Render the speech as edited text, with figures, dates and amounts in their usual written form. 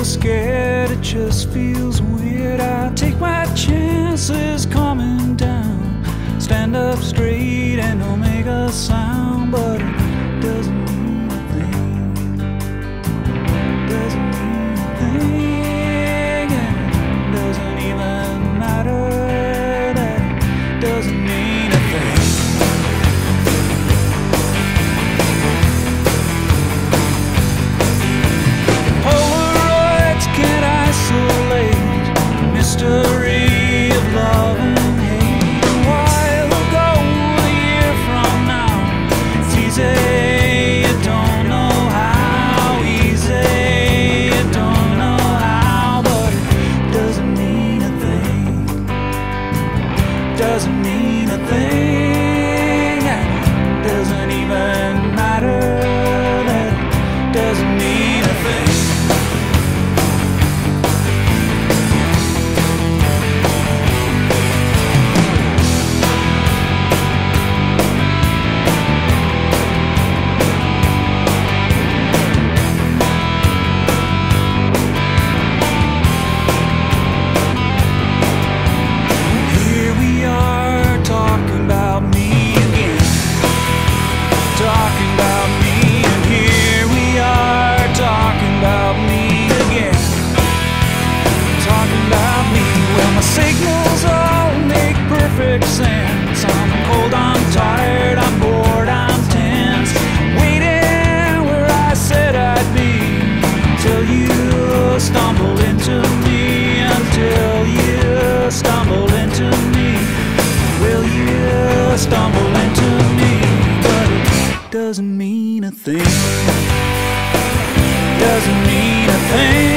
scared, it just feels weird. I take my chances coming down. Stand up straight and don't make a sound, but it doesn't mean a thing. Doesn't mean a thing, and it doesn't even matter. That doesn't mean a thing. Polaroids can't isolate mystery of love and hate. A while ago, a year from now, it's easy, you don't know how. Easy, you don't know how, but it doesn't mean a thing. Doesn't mean a thing, and it doesn't even matter. That it doesn't mean a thing. Talking about me, and here we are talking about me again. Talking about me. Well, my signals all make perfect sense. I'm cold, I'm tired, I'm bored, I'm tense, waiting where I said I'd be until you stumble into me. Until you stumble into me. Will you stumble into me? Doesn't mean a thing. Doesn't mean a thing.